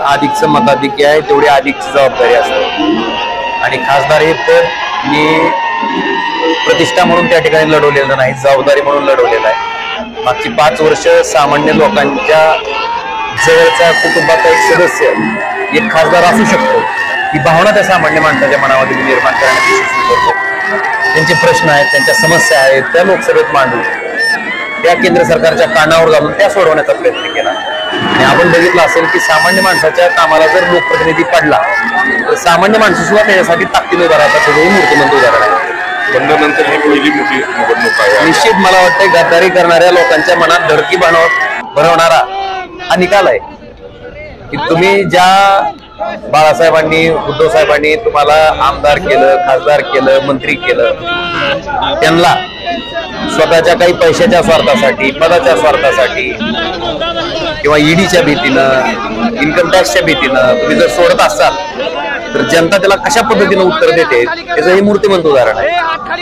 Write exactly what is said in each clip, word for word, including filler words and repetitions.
अधिकचं मताधिक्य आहे तेवढी अधिकची जबाबदारी असते आणि खासदार हे पद मी प्रतिष्ठा म्हणून त्या ठिकाणी लढवलेलं नाही, जबाबदारी म्हणून लढवलेलं आहे। मागची पाच वर्ष सामान्य लोकांच्या जवळचा कुटुंबाचा एक सदस्य एक खासदार असू शकतो ही भावना त्या सामान्य माणसाच्या मनामध्ये निर्माण करण्यात यशस्वी करतो। त्यांचे प्रश्न आहेत, त्यांच्या समस्या आहेत, त्या लोकसभेत मांडून त्या केंद्र सरकारच्या कानावर घालून त्या सोडवण्याचा प्रयत्न केला आणि आपण बघितलं असेल की सामान्य माणसाच्या कामाला जर लोकप्रतिनिधी पडला तर सामान्य माणसं सुद्धा त्याच्यासाठी ताकदीने उभा राहतात, सगळी मूर्तिमंत उदाहरण आहे। बंडानंतर ही पहिली मोठी निवडणूक आहे। निश्चित मला वाटतं गद्दारी करणाऱ्या लोकांच्या मनात धडकी बनव बनवणारा हा निकाल आहे की तुम्ही ज्या बाळासाहेबांनी उद्धव साहेबांनी तुम्हाला आमदार केलं, खासदार केलं, मंत्री केलं, त्यांना स्वतःच्या काही पैशाच्या स्वार्थासाठी, पदाच्या स्वार्थासाठी किंवा ईडीच्या भीतीनं, इन्कम टॅक्सच्या भीतीनं तुम्ही जर सोडत असाल तर जनता त्याला कशा पद्धतीनं उत्तर देते त्याचं हे मूर्तिमंत उदाहरण आहे।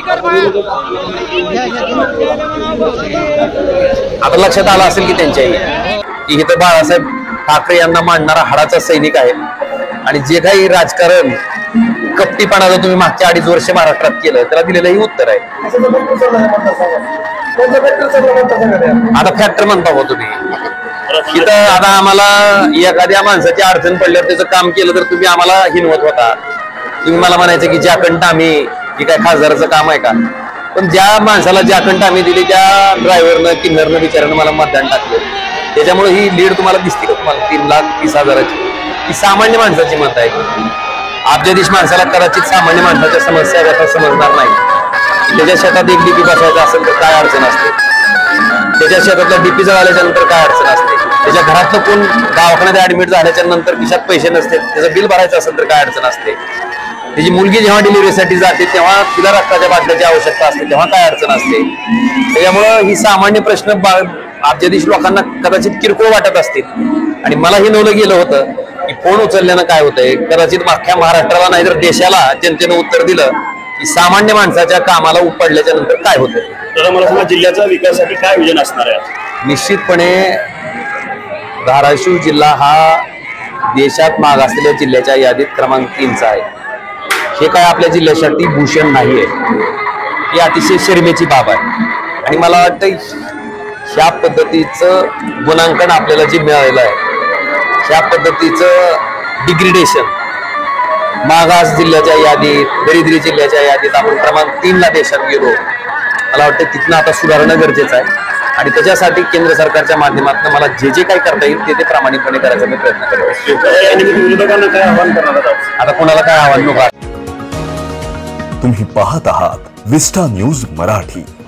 आता लक्षात आलं असेल की त्यांच्याही की इथं बाळासाहेब ठाकरे यांना मांडणारा हाडाचा सैनिक आहे आणि जे काही राजकारण कपटीपणाचं तुम्ही मागच्या अडीच वर्ष महाराष्ट्रात केलं त्याला दिलेलं ही उत्तर आहे। आता फॅक्टर म्हणता हो तुम्ही इथं आता आम्हाला एखाद्या माणसाची अडचण पडल्यावर त्याचं काम केलं तर तुम्ही आम्हाला हिनवत होता, तुम्ही मला म्हणायचं की ज्याकंठ आम्ही ही काय खासदाराचं काम आहे का? पण ज्या माणसाला ज्याकंठ आम्ही दिली त्या ड्रायव्हरनं किन्नरनं बिचारानं मला मतदान टाकलं, त्याच्यामुळे ही लीड तुम्हाला दिसते का? तुम्हाला तीन लाख तीस हजाराची ही सामान्य माणसाची मत आहे। अब्जाधीश माणसाला कदाचित सामान्य माणसाच्या समस्या व्यथा समजणार नाही। त्याच्या शेतात एक डीपी बसवायचा असेल तर काय अडचण असते, त्याच्या शेतातला डीपी जळाल्याच्या नंतर काय अडचण असते, त्याच्या घरातलं कोण दवाखान्यात ऍडमिट झाल्याच्या नंतर खिशात पैसे नसते, त्याचं बिल भरायचं असेल तर काय अडचण असते, त्याची मुलगी जेव्हा डिलिव्हरीसाठी जाते तेव्हा तिला रक्ताच्या बाटल्याची आवश्यकता असते तेव्हा काय अडचण असते। त्याच्यामुळं ही सामान्य प्रश्न अब्जाधीश लोकांना कदाचित किरकोळ वाटत असतील आणि मला हे नवलं गेलं होतं की फोन उचलल्यानं काय होतंय, कदाचित अख्ख्या महाराष्ट्राला नाही तर देशाला जनतेनं उत्तर दिलं की सामान्य माणसाच्या कामाला उपडल्याच्या नंतर काय होतंय। तर मला सांगा जिल्ह्याच्या विकासासाठी काय विजन असणार आहे? निश्चितपणे धाराशिव जिल्हा हा देशात मागासलेल्या जिल्ह्याच्या यादीत क्रमांक तीनचा आहे। हे काय आपल्या जिल्ह्यासाठी भूषण नाहीये, ही अतिशय शर्मेची बाब आहे आणि मला वाटतं ह्या पद्धतीचं गुणांकन आपल्याला जे मिळालेलं आहे, ह्या पद्धतीचं डिग्रेडेशन मागास जिल्ह्याच्या यादीत, दरिद्री जिल्ह्याच्या यादीत आपण क्रमांक तीनला देशात गेलो, मला वाटतं तिथनं आता सुधारणं गरजेचं आहे आणि त्याच्यासाठी केंद्र सरकारच्या माध्यमातून मला जे जे काही करता येईल ते ते प्रामाणिकपणे करायचा मी प्रयत्न करतो। विरोधकांना काय आव्हान करणार आहात? आता कोणाला काय आव्हान नको। तुम्ही पाहत आहात विस्टा न्यूज मराठी।